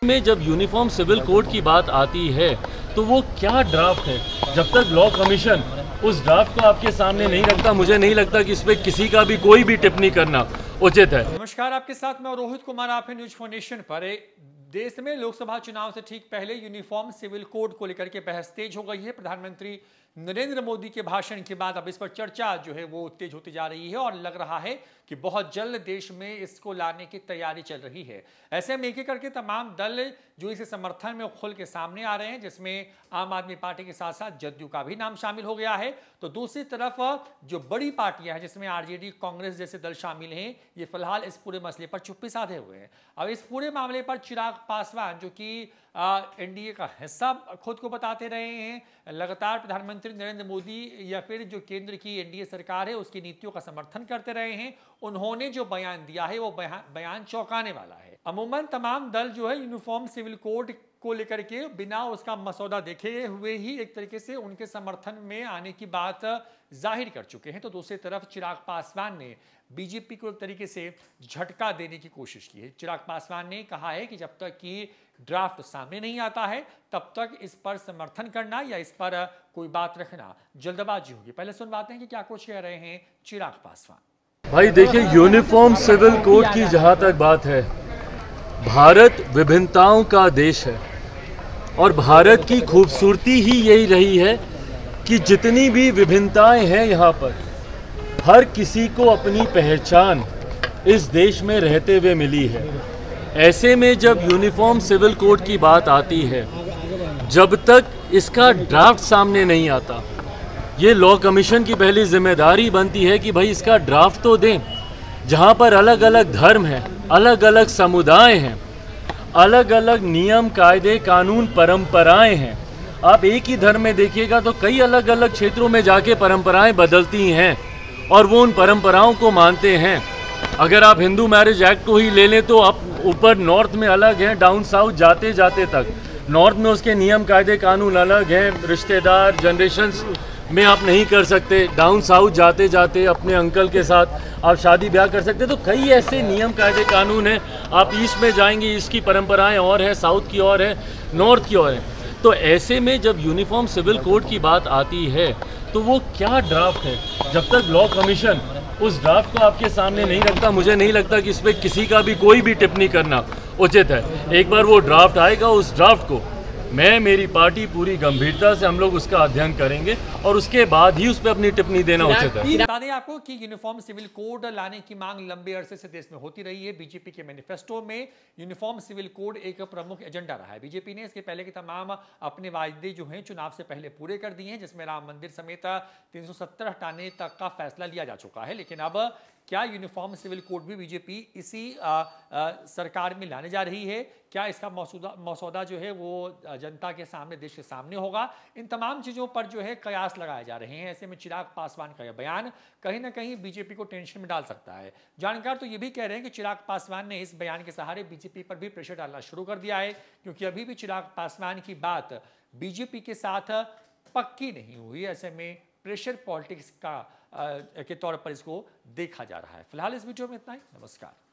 में जब uniform civil code की बात आती है तो वो क्या ड्राफ्ट है, जब तक लॉ कमीशन उस ड्राफ्ट को आपके सामने नहीं रखता, मुझे नहीं लगता कि इस पर किसी का भी कोई भी टिप्पणी करना उचित है। नमस्कार, आपके साथ मैं रोहित कुमार, आप हैं न्यूज फाउंडेशन पर। देश में लोकसभा चुनाव से ठीक पहले यूनिफॉर्म सिविल कोड को लेकर के बहस तेज हो गई है। प्रधानमंत्री नरेंद्र मोदी के भाषण के बाद अब इस पर चर्चा जो है वो तेज होती जा रही है और लग रहा है कि बहुत जल्द देश में इसको लाने की तैयारी चल रही है। ऐसे में एक एक करके तमाम दल जो इसे समर्थन में खुल के सामने आ रहे हैं, जिसमें आम आदमी पार्टी के साथ साथ जदयू का भी नाम शामिल हो गया है। तो दूसरी तरफ जो बड़ी पार्टियां हैं जिसमें आरजेडी, कांग्रेस जैसे दल शामिल हैं, ये फिलहाल इस पूरे मसले पर चुप्पी साधे हुए हैं। अब इस पूरे मामले पर चिराग पासवान, जो कि एनडीए का हिस्सा खुद को बताते रहे हैं, लगातार प्रधानमंत्री नरेंद्र मोदी या फिर जो केंद्र की एनडीए सरकार है उसकी नीतियों का समर्थन करते रहे हैं, उन्होंने जो बयान दिया है वो बयान चौंकाने वाला है। अमूमन तमाम दल जो है यूनिफॉर्म सिविल कोड को लेकर के बिना उसका मसौदा देखे हुए ही एक तरीके से उनके समर्थन में आने की बात जाहिर कर चुके हैं। तो दूसरी तरफ चिराग पासवान ने बीजेपी को एक तरीके से झटका देने की कोशिश की है। चिराग पासवान ने कहा है कि जब तक कि ड्राफ्ट सामने नहीं आता है तब तक इस पर समर्थन करना या इस पर कोई बात रखना जल्दबाजी होगी। पहले सुनवाते हैं कि क्या कुछ कह रहे हैं चिराग पासवान। भाई देखिए, यूनिफॉर्म सिविल कोड की जहां तक बात है, भारत विभिन्नताओं का देश है और भारत की खूबसूरती ही यही रही है कि जितनी भी विभिन्नताएं हैं यहाँ पर, हर किसी को अपनी पहचान इस देश में रहते हुए मिली है। ऐसे में जब यूनिफॉर्म सिविल कोड की बात आती है, जब तक इसका ड्राफ्ट सामने नहीं आता, ये लॉ कमीशन की पहली जिम्मेदारी बनती है कि भाई इसका ड्राफ्ट तो दें। जहाँ पर अलग अलग धर्म हैं, अलग अलग समुदाय हैं, अलग अलग नियम, कायदे, कानून, परंपराएं हैं। आप एक ही धर्म में देखिएगा तो कई अलग अलग क्षेत्रों में जाके परंपराएं बदलती हैं और वो उन परंपराओं को मानते हैं। अगर आप हिंदू मैरिज एक्ट को ही ले लें तो आप ऊपर नॉर्थ में अलग हैं, डाउन साउथ जाते जाते तक नॉर्थ में उसके नियम, कायदे, कानून अलग हैं, रिश्तेदार, जनरेशंस में आप नहीं कर सकते। डाउन साउथ जाते जाते अपने अंकल के साथ आप शादी ब्याह कर सकते। तो कई ऐसे नियम, कायदे, कानून हैं। आप ईस्ट में जाएंगे, ईस्ट की परंपराएं और है, साउथ की और है, नॉर्थ की और है। तो ऐसे में जब यूनिफॉर्म सिविल कोड की बात आती है तो वो क्या ड्राफ्ट है, जब तक लॉ कमीशन उस ड्राफ्ट को आपके सामने नहीं रखता, मुझे नहीं लगता कि इस पर किसी का भी कोई भी टिप्पणी करना उचित है। एक बार वो ड्राफ्ट आएगा, उस ड्राफ्ट को मैं, मेरी पार्टी पूरी गंभीरता से हम लोग उसका अध्ययन करेंगे और उसके बाद ही उस पर अपनी टिप्पणी देना उचित है। बता दें आपको कि यूनिफॉर्म सिविल कोड लाने की मांग लंबे अरसे से देश में होती रही है। बीजेपी के मैनिफेस्टो में यूनिफॉर्म सिविल कोड एक प्रमुख एजेंडा रहा है। बीजेपी ने इसके पहले के तमाम अपने वायदे जो हैं चुनाव से पहले पूरे कर दिए हैं, जिसमें राम मंदिर समेत 370 हटाने तक का फैसला लिया जा चुका है। लेकिन अब क्या यूनिफॉर्म सिविल कोड भी बीजेपी इसी सरकार में लाने जा रही है? क्या इसका मसौदा जो है वो जनता के सामने, देश के सामने होगा? इन तमाम चीज़ों पर जो है कयास लगाए जा रहे हैं। ऐसे में चिराग पासवान का यह बयान कहीं ना कहीं बीजेपी को टेंशन में डाल सकता है। जानकार तो ये भी कह रहे हैं कि चिराग पासवान ने इस बयान के सहारे बीजेपी पर भी प्रेशर डालना शुरू कर दिया है, क्योंकि अभी भी चिराग पासवान की बात बीजेपी के साथ पक्की नहीं हुई। ऐसे में प्रेशर पॉलिटिक्स का के तौर पर इसको देखा जा रहा है। फिलहाल इस वीडियो में इतना ही। नमस्कार।